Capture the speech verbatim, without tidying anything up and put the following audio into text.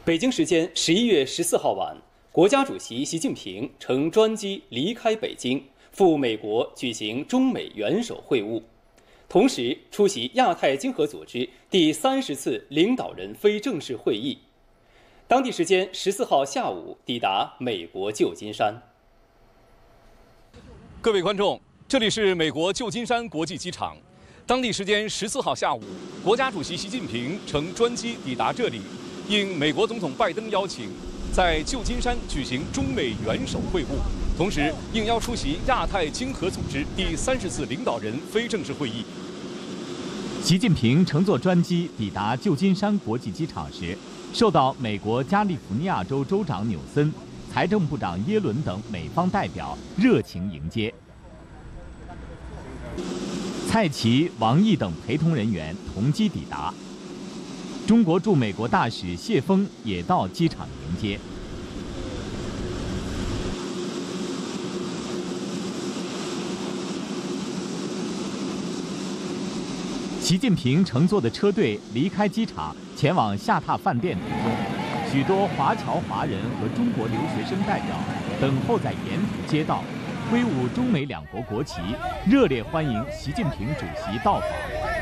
北京时间十一月十四号晚，国家主席习近平乘专机离开北京，赴美国举行中美元首会晤，同时出席亚太经合组织第三十次领导人非正式会议。当地时间十四号下午抵达美国旧金山。 各位观众，这里是美国旧金山国际机场。当地时间十四号下午，国家主席习近平乘专机抵达这里，应美国总统拜登邀请，在旧金山举行中美元首会晤，同时应邀出席亚太经合组织第三十次领导人非正式会议。 习近平乘坐专机抵达旧金山国际机场时，受到美国加利福尼亚州州长纽森、财政部长耶伦等美方代表热情迎接。蔡奇、王毅等陪同人员同机抵达。中国驻美国大使谢锋也到机场迎接。习近平乘坐的车队离开机场，前往下榻饭店途中，许多华侨华人和中国留学生代表等候在沿途街道，挥舞中美两国国旗，热烈欢迎习近平主席到访。